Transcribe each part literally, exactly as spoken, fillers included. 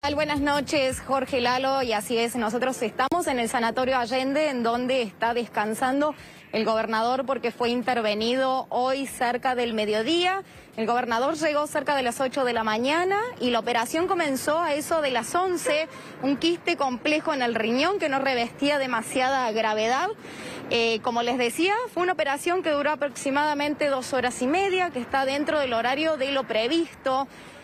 Buenas noches, Jorge, Lalo, y así es, nosotros estamos en el Sanatorio Allende, en donde está descansando el gobernador porque fue intervenido hoy cerca del mediodía. El gobernador llegó cerca de las ocho de la mañana y la operación comenzó a eso de las once, un quiste complejo en el riñón que no revestía demasiada gravedad. Eh, como les decía, fue una operación que duró aproximadamente dos horas y media, que está dentro del horario de lo previsto.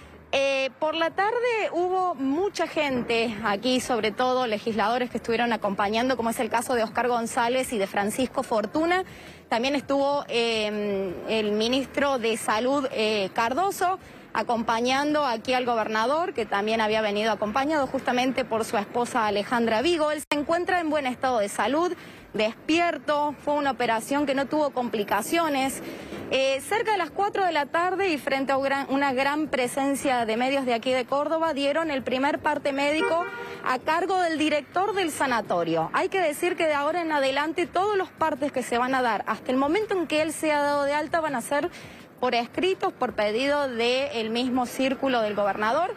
Eh, por la tarde hubo mucha gente aquí, sobre todo legisladores que estuvieron acompañando, como es el caso de Oscar González y de Francisco Fortuna. También estuvo eh, el ministro de Salud, eh, Cardoso, acompañando aquí al gobernador, que también había venido acompañado justamente por su esposa Alejandra Vigo. Él se encuentra en buen estado de salud, despierto, fue una operación que no tuvo complicaciones. Eh, cerca de las cuatro de la tarde y frente a una gran presencia de medios de aquí de Córdoba, dieron el primer parte médico a cargo del director del sanatorio. Hay que decir que de ahora en adelante todos los partes que se van a dar hasta el momento en que él sea dado de alta van a ser por escritos, por pedido del mismo círculo del gobernador.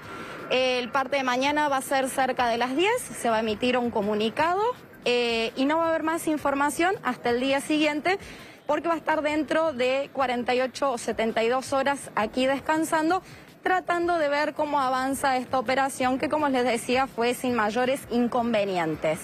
El parte de mañana va a ser cerca de las diez, se va a emitir un comunicado eh, y no va a haber más información hasta el día siguiente, porque va a estar dentro de cuarenta y ocho o setenta y dos horas aquí descansando, tratando de ver cómo avanza esta operación, que como les decía fue sin mayores inconvenientes.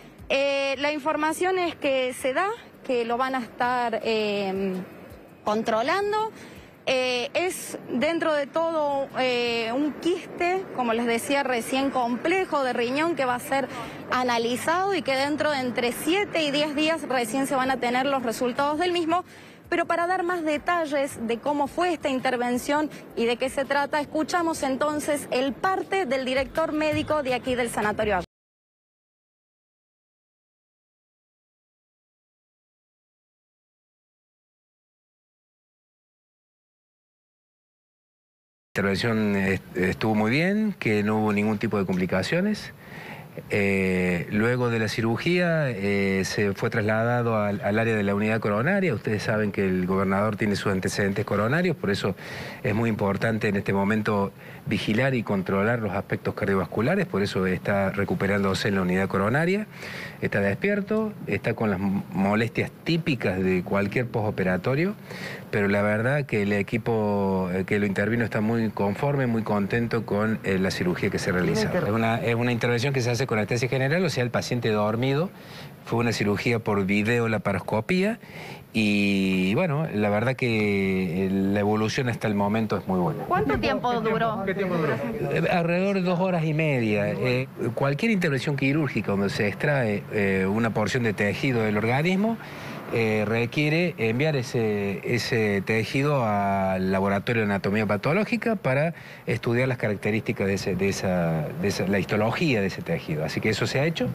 Eh, la información es que se da, que lo van a estar eh, controlando. Eh, es dentro de todo eh, un quiste, como les decía recién, complejo de riñón que va a ser analizado y que dentro de entre siete y diez días recién se van a tener los resultados del mismo. Pero para dar más detalles de cómo fue esta intervención y de qué se trata, escuchamos entonces el parte del director médico de aquí del Sanatorio Allende. La intervención estuvo muy bien, que no hubo ningún tipo de complicaciones. Eh, luego de la cirugía eh, se fue trasladado al, al área de la unidad coronaria. Ustedes saben que el gobernador tiene sus antecedentes coronarios, por eso es muy importante en este momento vigilar y controlar los aspectos cardiovasculares, por eso está recuperándose en la unidad coronaria, está despierto, está con las molestias típicas de cualquier postoperatorio, pero la verdad que el equipo que lo intervino está muy conforme, muy contento con eh, la cirugía que se realiza. Es una, es una intervención que se hace con anestesia general, o sea, el paciente dormido. Fue una cirugía por videolaparoscopía y bueno, la verdad que la evolución hasta el momento es muy buena. ¿Cuánto tiempo duró? ¿Qué tiempo duró? Alrededor de dos horas y media. Eh, cualquier intervención quirúrgica donde se extrae eh, una porción de tejido del organismo eh, requiere enviar ese, ese tejido al laboratorio de anatomía patológica para estudiar las características de, ese, de, esa, de esa, la histología de ese tejido. Así que eso se ha hecho.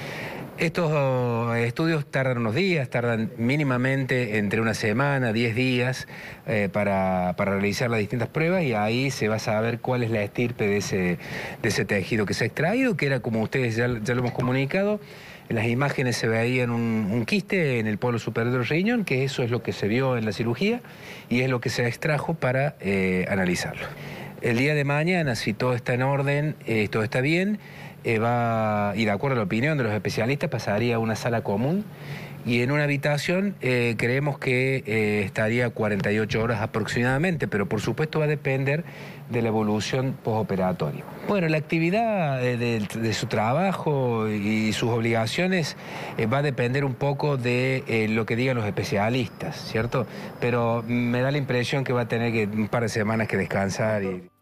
Estos estudios tardan unos días, tardan mínimamente entre una semana, diez días eh, para, para realizar las distintas pruebas y ahí se va a saber cuál es la estirpe de ese, de ese tejido que se ha extraído, que era, como ustedes ya, ya lo hemos comunicado, en las imágenes se veía un, un quiste en el polo superior del riñón, que eso es lo que se vio en la cirugía y es lo que se extrajo para eh, analizarlo. El día de mañana, si todo está en orden, eh, todo está bien, eh, va, y de acuerdo a la opinión de los especialistas, pasaría a una sala común y en una habitación eh, creemos que eh, estaría cuarenta y ocho horas aproximadamente, pero por supuesto va a depender de la evolución postoperatoria. Bueno, la actividad de, de, de su trabajo y sus obligaciones eh, va a depender un poco de eh, lo que digan los especialistas, ¿cierto? Pero me da la impresión que va a tener que un par de semanas que descansar y...